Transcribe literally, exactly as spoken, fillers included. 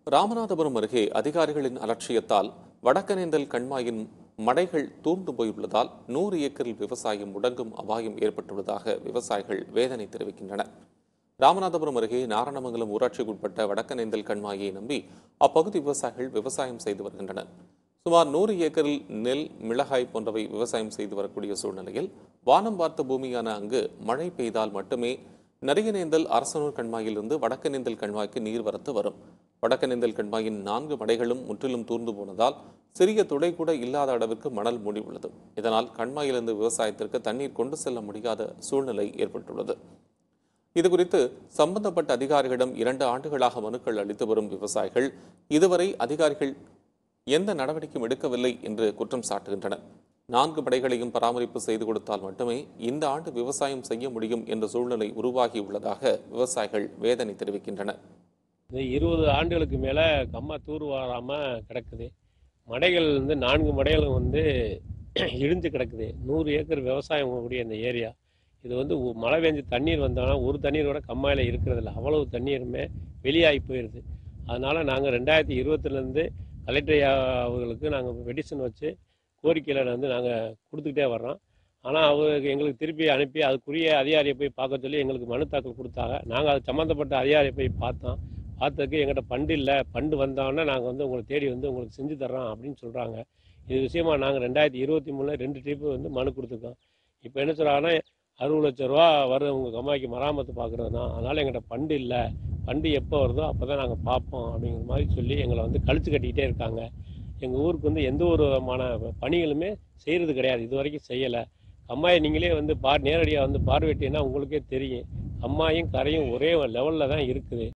ராமநாதபுரம் அருகே அதிகாரிகளின் அலட்சியத்தால் வடக்கனேந்தல் கண்மாயின் மடைகள் தூர்ந்து போயுள்ளதால் நூறு ஏக்கரில் விவசாயம் முடங்கும் அபாயம் ஏற்பட்டுள்ளதாக விவசாயிகள் வேதனை தெரிவிக்கின்றனர். ராமநாதபுரம் அருகே நாரணமங்கலம் ஊராட்சிக்குட்பட்ட வடக்கனேந்தல் கண்மாயை நம்பி அப்பகுதி விவசாயிகள் விவசாயம் செய்து வருகின்றனர். சுமார் நூறு ஏக்கரில் நெல், மிளகாய் போன்றவை விவசாயம் செய்து வரக்கூடிய சூழ்நிலையில் வானம் பார்த்த பூமியான அங்கு மழை பெய்தால் மட்டுமே நரியனேந்தல் அரசனூர் கண்மாயிலிருந்து வடக்கனேந்தல் கண்மாய்க்கு நீர்வரத்து வரும். வடக்கனேந்தல் கண்மாயின் நான்கு மடைகளும் முற்றிலும் தூர்ந்து போனதால் சிறிய துளை கூட இல்லாத அளவிற்கு மணல் மூடி உள்ளது. இதனால் கண்மாயிலிருந்து விவசாயத்திற்கு தண்ணீர் கொண்டு செல்ல முடியாத சூழ்நிலை ஏற்பட்டுள்ளது. இதுகுறித்து சம்பந்தப்பட்ட அதிகாரிகளிடம் இரண்டு ஆண்டுகளாக மனுக்கள் அளித்து வரும் விவசாயிகள் இதுவரை அதிகாரிகள் எந்த நடவடிக்கையும் எடுக்கவில்லை என்று குற்றம் சாட்டுகின்றனர். நான்கு படைகளையும் பராமரிப்பு செய்து கொடுத்தால் மட்டுமே இந்த ஆண்டு விவசாயம் செய்ய முடியும் என்ற சூழ்நிலை உருவாகியுள்ளதாக விவசாயிகள் வேதனை தெரிவிக்கின்றனர். இது இருபது ஆண்டுகளுக்கு மேலே கம்மா தூர் வராமல் கிடக்குது. மடைகள் வந்து நான்கு மடைகளும் வந்து இடிஞ்சு கிடக்குது. நூறு ஏக்கர் விவசாயம் கூடிய இந்த ஏரியா இது வந்து மழை பெஞ்சு தண்ணீர் வந்தாலும் ஒரு தண்ணீர் கூட கம்மாயில் இருக்கிறதில்ல. அவ்வளவு தண்ணீருமே வெளியாகி போயிடுது. அதனால் நாங்கள் ரெண்டாயிரத்தி இருபத்துலேருந்து கலெக்டர் அவர்களுக்கு நாங்கள் பெட்டிஷன் வச்சு கோரிக்கையில் வந்து நாங்கள் கொடுத்துக்கிட்டே வர்றோம். ஆனால் அவருக்கு எங்களுக்கு திருப்பி அனுப்பி அதுக்குரிய அதிகாரியை போய் பார்க்க சொல்லி எங்களுக்கு மனு தாக்கல் கொடுத்தாங்க. நாங்கள் அது சம்மந்தப்பட்ட அதிகாரியை போய் பார்த்தோம். பார்த்ததுக்கு எங்கிட்ட ஃபண்டு இல்லை, ஃபண்டு வந்தோடனே நாங்கள் வந்து உங்களை தேடி வந்து உங்களுக்கு செஞ்சு தர்றோம் அப்படின்னு சொல்கிறாங்க. இது விஷயமா நாங்கள் ரெண்டாயிரத்தி இருபத்தி மூணில் ரெண்டு ட்ரிப்பு வந்து மனு கொடுத்துருக்கோம். இப்போ என்ன சொல்கிறாங்கன்னா அறுபது லட்ச ரூபா வரும் உங்கள் கம்மாய்க்கு மராமத்து பார்க்குறது தான், அதனால் எங்கிட்ட ஃபண்டு இல்லை, ஃபண்டு எப்போ வருதோ அப்போ தான் நாங்கள் பார்ப்போம் அப்படிங்கிற மாதிரி சொல்லி எங்களை வந்து கழிச்சு கட்டிக்கிட்டே இருக்காங்க. எங்கள் ஊருக்கு வந்து எந்த ஒரு விதமான பணிகளுமே செய்கிறது கிடையாது, இது வரைக்கும் செய்யலை. கம்மாயை நீங்களே வந்து பார் நேரடியாக வந்து பார்வையிட்டீங்கன்னா உங்களுக்கே தெரியும், கம்மாயும் கரையும் ஒரே லெவலில் தான் இருக்குது.